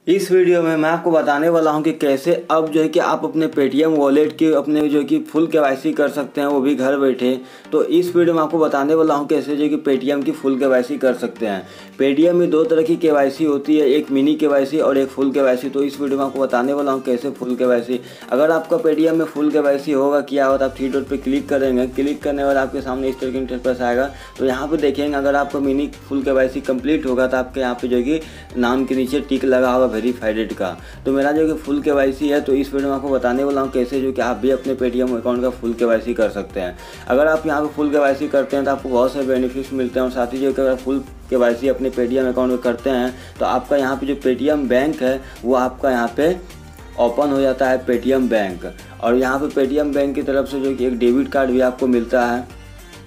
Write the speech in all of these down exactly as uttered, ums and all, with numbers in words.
इस वीडियो में मैं आपको बताने वाला हूं कि कैसे अब जो है कि आप अपने पेटीएम वॉलेट के अपने जो है कि फुल केवाईसी कर सकते हैं, वो भी घर बैठे। तो इस वीडियो में आपको बताने वाला हूं कैसे जो है कि पेटीएम की फुल केवाईसी कर सकते हैं। पेटीएम में दो तरह की केवाईसी होती है, एक मिनी केवाईसी और एक फुल केवाईसी। तो इस वीडियो में आपको बताने वाला हूँ कैसे फुल केवाईसी। अगर आपका पेटीएम में फुल केवाईसी होगा किया हो तो आप थ्री डॉट पर क्लिक करेंगे। क्लिक करने के बाद आपके सामने इस तरह की इंटरफेस आएगा। तो यहाँ पर देखेंगे अगर आपका मिनी फुल केवाईसी कंप्लीट होगा तो आपके यहाँ पे जो है कि नाम के नीचे टिक लगा होगा वेरीफाइड का। तो मेरा जो कि फुल केवाईसी है, तो इस वीडियो में आपको बताने वाला हूँ कैसे जो कि आप भी अपने पेटीएम अकाउंट का फुल केवाईसी कर सकते हैं। अगर आप यहाँ पे फुल केवाईसी करते हैं तो आपको बहुत सारे बेनिफिट्स मिलते हैं। और साथ ही जो कि अगर फुल केवाईसी अपने पेटीएम अकाउंट में करते हैं तो आपका यहाँ पे जो पेटीएम बैंक है वो आपका यहाँ पे ओपन हो जाता है, पेटीएम बैंक। और यहाँ पे पेटीएम बैंक की तरफ से जो कि एक डेबिट कार्ड भी आपको मिलता है।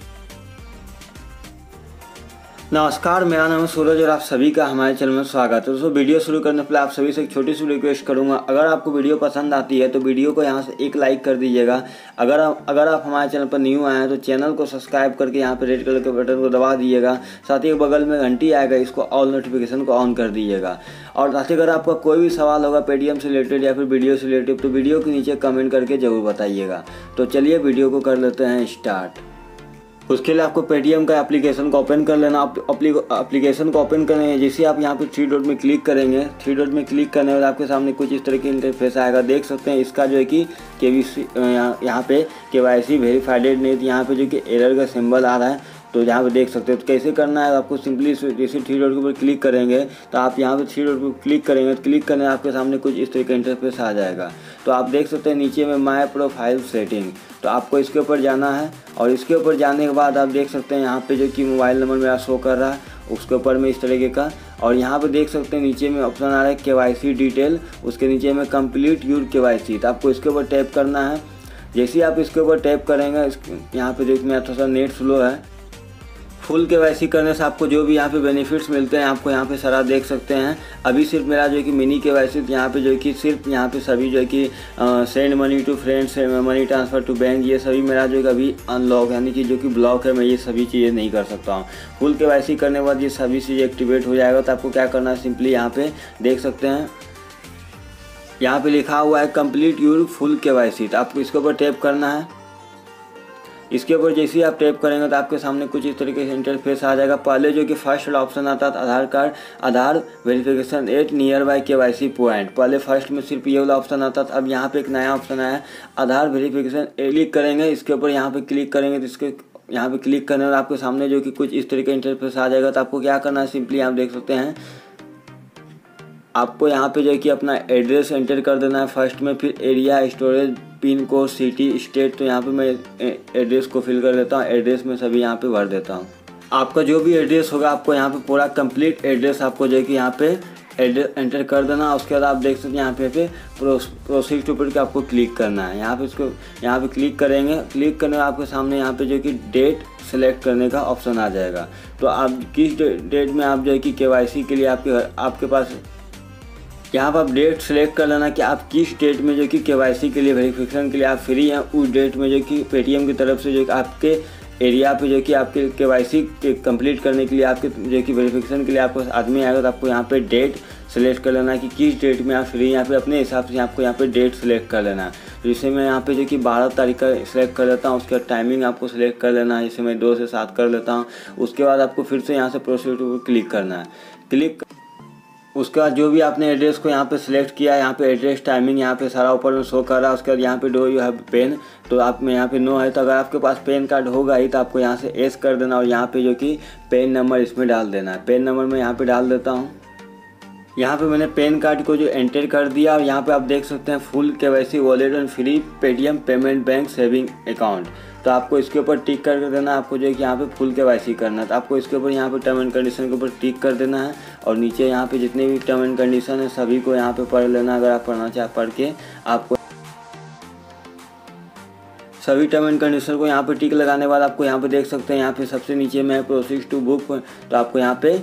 नमस्कार, मेरा नाम है सूरज और आप सभी का हमारे चैनल में स्वागत है। दोस्तों, वीडियो शुरू करने से पहले आप सभी से एक छोटी सी रिक्वेस्ट करूंगा, अगर आपको वीडियो पसंद आती है तो वीडियो को यहां से एक लाइक कर दीजिएगा। अगर आप अगर आप हमारे चैनल पर न्यू आए हैं तो चैनल को सब्सक्राइब करके यहां पे रेड कलर के बटन को दबा दीजिएगा। साथ ही बगल में घंटी आएगा, इसको ऑल नोटिफिकेशन को ऑन कर दीजिएगा। और साथ ही अगर आपका कोई भी सवाल होगा पेटीएम से रिलेटेड या फिर वीडियो से रिलेटेड तो वीडियो के नीचे कमेंट करके जरूर बताइएगा। तो चलिए वीडियो को कर लेते हैं स्टार्ट। उसके लिए आपको पेटीएम का एप्लीकेशन को ओपन कर लेना। आप एप्लीकेशन को ओपन करेंगे, जैसे आप यहाँ पे थ्री डॉट में क्लिक करेंगे, थ्री डॉट में क्लिक करने के बाद आपके सामने कुछ इस तरह की इंटरफेस आएगा। देख सकते हैं इसका जो है कि केवीसी यहाँ पे केवाईसी वेरीफाइड नहीं, यहाँ पे जो कि एरर का सिंबल आ रहा है। तो यहाँ पे देख सकते हैं। तो कैसे करना है, आपको सिंपली जैसे थ्री डॉट के ऊपर क्लिक करेंगे तो आप यहाँ पे थ्री डॉट पर क्लिक करेंगे, क्लिक करने आपके सामने कुछ इस तरह का इंटरफेस आ जाएगा। तो आप देख सकते हैं नीचे में माय प्रोफाइल सेटिंग, तो आपको इसके ऊपर जाना है। और इसके ऊपर जाने के बाद आप देख सकते हैं यहाँ पे जो कि मोबाइल नंबर मेरा शो कर रहा है उसके ऊपर में इस तरीके का। और यहाँ पे देख सकते हैं नीचे में ऑप्शन आ रहा है केवाईसी डिटेल, उसके नीचे में कंप्लीट योर केवाईसी। तो आपको इसके ऊपर टैप करना है। जैसे ही आप इसके ऊपर टैप करेंगे, यहाँ पे जो मेरा थोड़ा सा नेट स्लो है। फुल केवाईसी करने से आपको जो भी यहाँ पे बेनिफिट्स मिलते हैं आपको यहाँ पे सारा देख सकते हैं। अभी सिर्फ मेरा जो है कि मिनी केवाईसी यहाँ पे जो है कि सिर्फ यहाँ पे सभी जो है कि send money to friends, money transfer to bank, ये सभी मेरा जो है कि अभी अनलॉक यानी कि जो कि ब्लॉक है, मैं ये सभी चीज़ें नहीं कर सकता हूँ। फुल केवाईसी करने के बाद ये सभी चीज़ें एक्टिवेट हो जाएगा। तो आपको क्या करना है, सिंपली यहाँ पे देख सकते हैं यहाँ पे लिखा हुआ है कंप्लीट योर फुल केवाईसी। तो आपको इसके ऊपर टैप करना है। इसके ऊपर जैसे ही आप टैप करेंगे तो आपके सामने कुछ इस तरीके से इंटरफेस आ जाएगा। पहले जो कि फर्स्ट ऑप्शन आता था Aadhaar card, Aadhaar verification at nearby KYC point, पहले फर्स्ट में सिर्फ ये वाला ऑप्शन आता था। अब यहाँ पे एक नया ऑप्शन आया आधार वेरिफिकेशन, क्लिक करेंगे इसके ऊपर, यहाँ पे क्लिक करेंगे तो इसके यहाँ पे क्लिक करने और आपके सामने जो कि कुछ इस तरीके इंटरफेस आ जाएगा। तो आपको क्या करना है, सिंपली आप देख सकते हैं आपको यहाँ पे जो है कि अपना एड्रेस एंटर कर देना है फर्स्ट में, फिर area, storage, pin code, city, state. तो यहाँ पे मैं एड्रेस को फिल कर देता हूँ, एड्रेस में सभी यहाँ पे भर देता हूँ। आपका जो भी एड्रेस होगा आपको यहाँ पे पूरा कंप्लीट एड्रेस आपको जो है कि यहाँ पे एड्रेस एंटर कर देना। उसके बाद आप देख सकते हैं यहाँ पे पे प्रोसीड टू पे आपको क्लिक करना है। यहाँ पे इसको यहाँ पे क्लिक करेंगे, क्लिक करने में आपके सामने यहाँ पे जो कि डेट सेलेक्ट करने का ऑप्शन आ जाएगा। तो आप किस डेट में आप जो है कि केवाईसी के लिए आपके आपके पास यहाँ पर आप डेट सेलेक्ट कर लेना कि आप किस डेट में जो कि केवाईसी के लिए वेरिफिकेशन के लिए आप फ्री हैं। उस डेट में जो कि पेटीएम की तरफ से जो कि आपके एरिया पे जो कि आपके केवाईसी के कंप्लीट करने के लिए आपके जो कि वेरिफिकेशन के लिए आपको आदमी आएगा। तो आपको यहाँ पे डेट सेलेक्ट कर लेना है कि किस डेट में आप फ्री हैं। यहाँ पे अपने हिसाब से आपको यहाँ पे डेट सेलेक्ट कर लेना है। तो जैसे मैं यहाँ पे जो कि बारह तारीख का सिलेक्ट कर लेता हूँ, उसके बाद टाइमिंग आपको सिलेक्ट कर लेना है, जैसे मैं दो से सात कर लेता हूँ। उसके बाद आपको फिर से यहाँ से प्रोसीड पर क्लिक करना है। क्लिक उसके बाद जो भी आपने एड्रेस को यहाँ पे सिलेक्ट किया है, यहाँ पे एड्रेस, टाइमिंग यहाँ पे सारा ऊपर में शो कर रहा है। उसके बाद यहाँ पे डो यू हैव पेन, तो आप में यहाँ पे नो है। तो अगर आपके पास पेन कार्ड होगा ही तो आपको यहाँ से एस कर देना और यहाँ पे जो कि पेन नंबर इसमें डाल देना है। पेन नंबर मैं यहाँ पे डाल देता हूँ। यहाँ पे मैंने पेन कार्ड को जो एंटर कर दिया और यहाँ पे आप देख सकते हैं full KYC wallet and free Paytm payment bank saving account. तो आपको इसके ऊपर टिक कर देना है। आपको जो है कि यहाँ पे फुल केवाईसी करना है तो आपको इसके ऊपर यहाँ पे टर्म एंड कंडीशन के ऊपर टिक कर देना है। और नीचे यहाँ पे जितने भी टर्म एंड कंडीशन है सभी को यहाँ पे पढ़ लेना। अगर आप पढ़ना चाहे पढ़ के आपको सभी टर्म एंड कंडीशन को यहाँ पे टिक लगाने के बाद आपको यहाँ पे देख सकते हैं यहाँ पे सबसे नीचे में प्रोसीड टू बुक। तो आपको यहाँ पे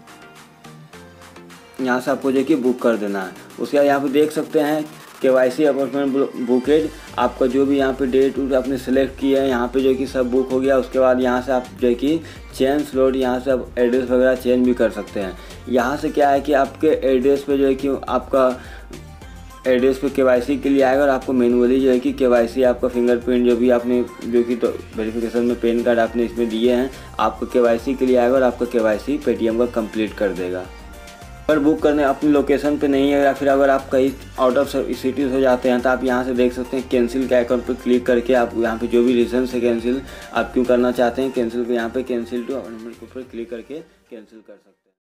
यहाँ से आपको जो कि बुक कर देना है। उसके बाद यहाँ पे देख सकते हैं केवाईसी अपॉइंटमेंट बुकेड, आपका जो भी यहाँ पे डेट आपने सेलेक्ट किया है यहाँ पे जो कि सब बुक हो गया। उसके बाद यहाँ से आप जो कि चेंज स्लॉट, यहाँ से आप एड्रेस वगैरह चेंज भी कर सकते हैं। यहाँ से क्या है कि आपके एड्रेस पे जो है कि आपका एड्रेस पे केवाईसी के लिए आएगा और आपको मैनुअली जो है कि केवाईसी आपका फिंगरप्रिंट जो भी आपने जो कि तो वेरिफिकेशन में पैन कार्ड आपने इसमें दिए हैं, आपको केवाईसी के लिए आएगा और आपका केवाईसी पेटीएम का कंप्लीट कर देगा। अगर बुक करने अपनी लोकेशन पे नहीं है या फिर अगर आप कहीं आउट ऑफ सिटीज़ हो जाते हैं तो आप यहाँ से देख सकते हैं कैंसिल के आइकन पर क्लिक करके आप यहाँ पे जो भी रीज़न से कैंसिल आप क्यों करना चाहते हैं कैंसिल पे यहाँ पे कैंसिल टू नंबर के ऊपर क्लिक करके कैंसिल कर सकते हैं।